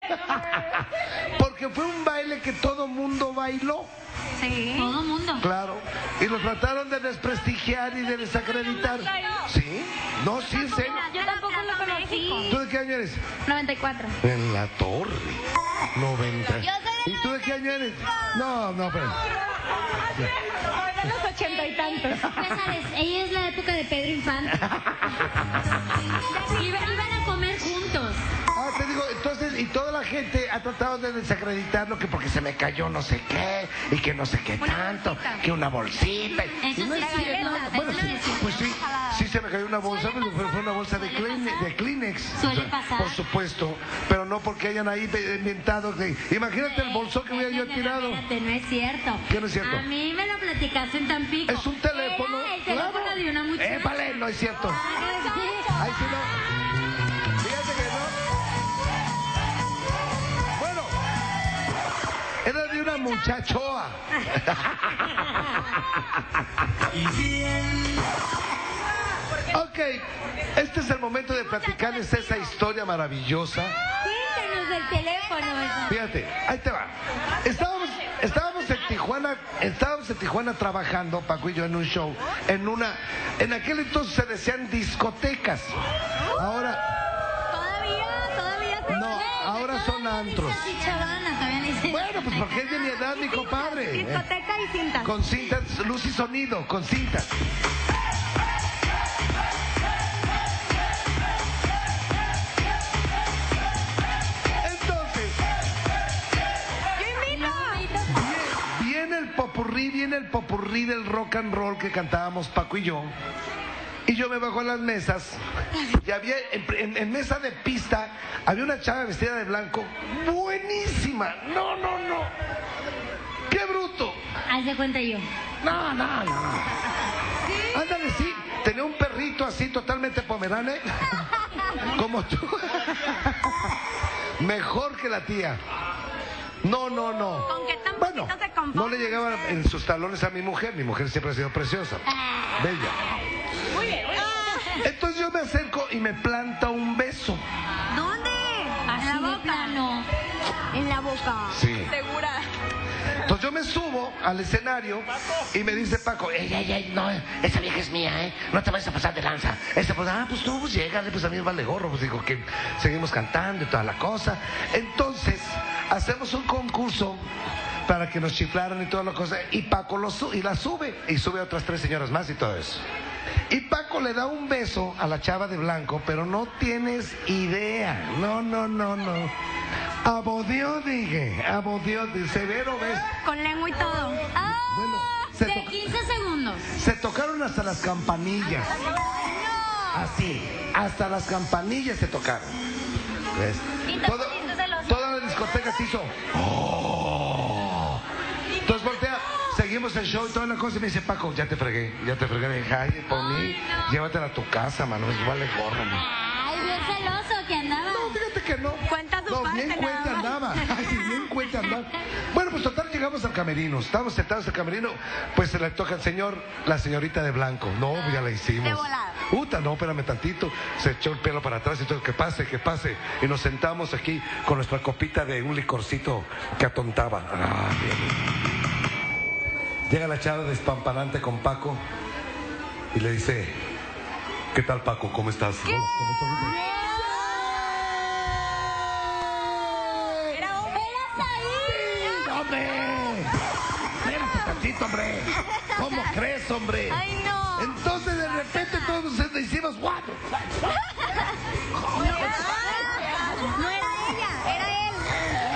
Porque fue un baile que todo mundo bailó. Sí. Todo mundo. Claro. Y los trataron de desprestigiar y de desacreditar. ¿Sí? No, sí, en serio. Yo tampoco lo conocí. ¿Tú de qué año eres? 94. En la torre. 90. Yo soy ¿Y tú de qué año eres? No, pero... De los 80 y tantos. César, ella es la época de Pedro Infante. Iban a comer juntos. Ah, te digo, entonces, y toda la gente ha tratado de desacreditarlo, que porque se me cayó no sé qué, y que no sé qué tanto, que una bolsita. Eso Y no sí es es cierto. verdad, Bueno, eso sí, lo decimos. pues sí se me cayó una bolsa, pero fue una bolsa de Kleenex. Suele pasar. Por supuesto, pero no porque hayan ahí inventado. Imagínate el bolsón que hubiera yo tirado. Espérate, no es cierto. ¿Qué no es cierto? A mí me lo platicaste en Tampico. Es un teléfono. Era el teléfono de una muchacha. Vale, no es cierto. Ahí sí no. Fíjate que no. Bueno, era de una muchachoa. Ok, este es el momento de platicarles esa historia maravillosa. Cuéntanos del teléfono. Fíjate, ahí te va. Estábamos en Tijuana trabajando, Paco y yo, en un show, en aquel entonces se decían discotecas. Ahora, Todavía se no, ahora son antros. Sí, chavana, todavía ni se... Bueno, pues porque es de mi edad, mi compadre. Discoteca y cinta. Con cintas, luz y sonido, con cintas. Entonces, viene el popurrí del rock and roll que cantábamos Paco y yo. Y yo me bajo a las mesas y había en mesa de pista había una chava vestida de blanco buenísima. No. ¡Qué bruto! Haz de cuenta yo. No. Ándale, sí. Tenía un perrito así totalmente pomerane. Como tú. Mejor que la tía. No. ¿Con qué tan Bueno, poquito se compone? no le llegaban en sus talones a mi mujer. Mi mujer siempre ha sido preciosa. Bella. Muy bien. Entonces yo me acerco y me planta un beso. ¿Dónde? Así En la de boca. plano. En la boca. Sí. Segura. Entonces yo me subo al escenario y me dice Paco, ey, no, esa vieja es mía, no te vayas a pasar de lanza. Pues tú, pues llégale, pues a mí me vale gorro, pues digo que seguimos cantando y toda la cosa. Entonces, hacemos un concurso para que nos chiflaran y toda la cosa, y Paco la sube, y sube a otras 3 señoras más y todo eso. Y Paco le da un beso a la chava de blanco, pero no tienes idea. No. Abodió, dije, severo beso. Con lengua y todo. Bueno, De 15 segundos. se tocaron hasta las campanillas. Así, hasta las campanillas se tocaron. ¿Ves? Y te pusiste celoso. Toda la discoteca se hizo. ¡Oh! Entonces voltea, seguimos el show y toda la cosa y me dice, Paco, ya te fregué. Le dije, ay, por mí, llévatela a tu casa, mano, es vale gorro, man. Ay, bien celoso que andaba. No, fíjate que no. Cuenta su parte, bien nada cuenta más. andaba. Ay, sí, bien cuenta andaba. Bueno, pues total, llegamos al camerino. Estábamos sentados al camerino. Pues se le toca al señor, la señorita de blanco. No, ya la hicimos. De volada. No, espérame tantito. Se echó el pelo para atrás y todo, que pase. Y nos sentamos aquí con nuestra copita de un licorcito que atontaba. Ah, bien. Llega la chava despampanante con Paco y le dice, ¿qué tal, Paco? ¿Cómo estás? Era ¡Hombre! Espérate tantito, hombre. ¿Cómo crees, hombre? Ay, no. Entonces, de repente, todos nos hicimos ¡guau! No era ella, era él.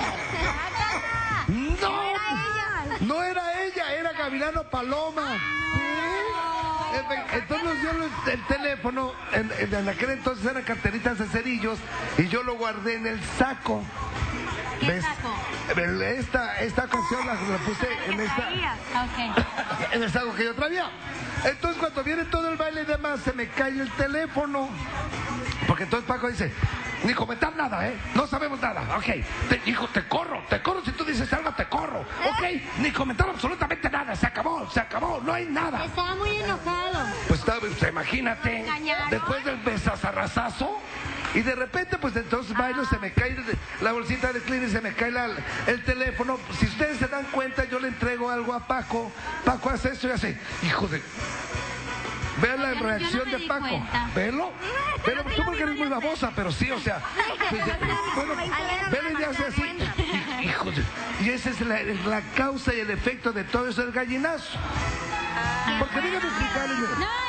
No era ella, era Gavilano Paloma. Entonces nos dio el teléfono, en aquel entonces eran carteritas de cerillos, y yo lo guardé en el saco. ¿Qué saco? Esta ocasión la puse en Ok. en el saco que yo traía. Entonces cuando viene todo el baile y demás, se me cae el teléfono. Porque entonces Paco dice, ni comentar nada, no sabemos nada. Ok, hijo, te corro, si tú dices algo te corro. Ok, ni comentar absolutamente nada, se acabó, no hay nada. Estaba muy enojado. Pues imagínate, Engañaron. después del besazarrazazo, Y de repente, pues entonces bailo, se me cae la bolsita de Kleenex, se me cae el teléfono. Si ustedes se dan cuenta, yo le entrego algo a Paco. Paco hace esto y hace, hijo de... Vean la reacción de Paco. Velo. Pero tú porque eres muy babosa, pero sí, o sea. Pues, bueno, velo y hace así. Hijo de... Y esa es la causa y el efecto de todo eso del gallinazo. Porque dígame explicarles. No,